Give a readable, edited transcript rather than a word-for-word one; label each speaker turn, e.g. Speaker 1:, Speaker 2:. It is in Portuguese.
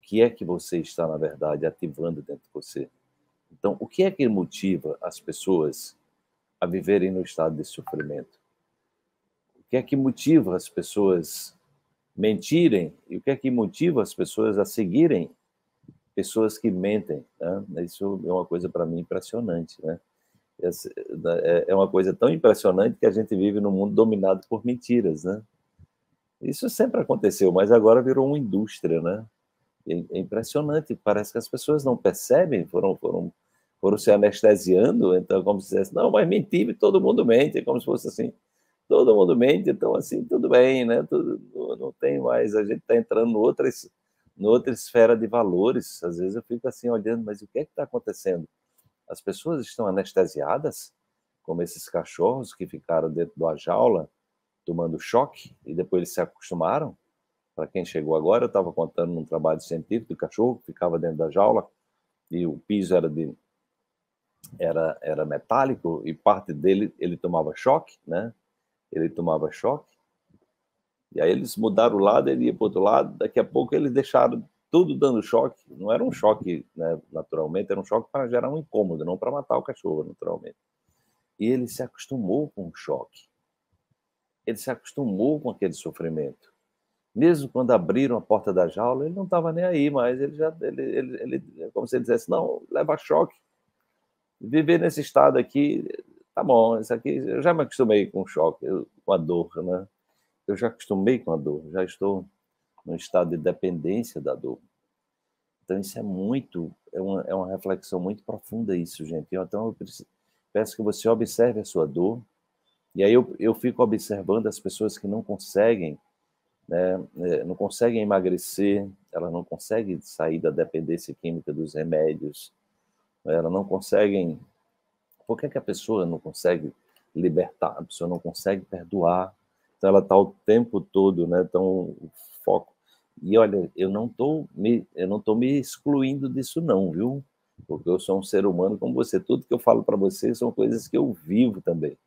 Speaker 1: que é que você está, na verdade, ativando dentro de você? Então, o que é que motiva as pessoas a viverem no estado de sofrimento? O que é que motiva as pessoas mentirem? E o que é que motiva as pessoas a seguirem pessoas que mentem, né? Isso é uma coisa para mim impressionante, né? É uma coisa tão impressionante que a gente vive num mundo dominado por mentiras, né? Isso sempre aconteceu, mas agora virou uma indústria, né? É impressionante, parece que as pessoas não percebem, foram se anestesiando, então como se dissesse, não, mas mentir, todo mundo mente, é como se fosse assim, todo mundo mente, então assim, tudo bem, né? Tudo, não tem mais, a gente está entrando noutra esfera de valores, às vezes eu fico assim olhando, mas o que é que está acontecendo? As pessoas estão anestesiadas, como esses cachorros que ficaram dentro de uma jaula, tomando choque, e depois eles se acostumaram. Para quem chegou agora, eu estava contando num trabalho científico do cachorro que ficava dentro da jaula, e o piso era metálico, e parte dele ele tomava choque, né? Ele tomava choque, e aí eles mudaram o lado, ele ia para o outro lado, daqui a pouco eles deixaram tudo dando choque, não era um choque, né, naturalmente, era um choque para gerar um incômodo, não para matar o cachorro, naturalmente. E ele se acostumou com o choque, ele se acostumou com aquele sofrimento. Mesmo quando abriram a porta da jaula, ele não estava nem aí, mas ele é como se ele dissesse, não, leva choque, viver nesse estado aqui, tá bom, isso aqui, eu já me acostumei com o choque, com a dor, né? Eu já acostumei com a dor, já estou num estado de dependência da dor. Então isso é uma reflexão muito profunda isso, gente. Então eu peço que você observe a sua dor, e aí eu fico observando as pessoas que não conseguem, né, não conseguem emagrecer, elas não conseguem sair da dependência química dos remédios, elas não conseguem. Por que a pessoa não consegue libertar? A pessoa não consegue perdoar. Então ela está o tempo todo, né? Então o foco. E olha, eu não tô me excluindo disso não, viu? Porque eu sou um ser humano como você. Tudo que eu falo para você são coisas que eu vivo também.